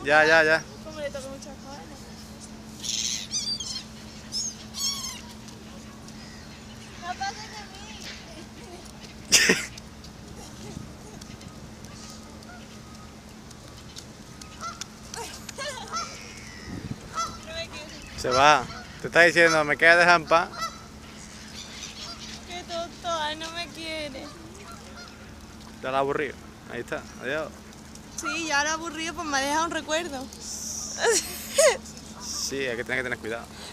Ya. Como le toco muchas cosas. No pases de mí. No me quieres. Se va. Te está diciendo, me queda dejar en paz. Qué tonto, no me quiere. Ya la aburrido. Ahí está, adiós. Sí, ya ahora aburrido, pues me ha dejado un recuerdo. Sí, hay que tener cuidado.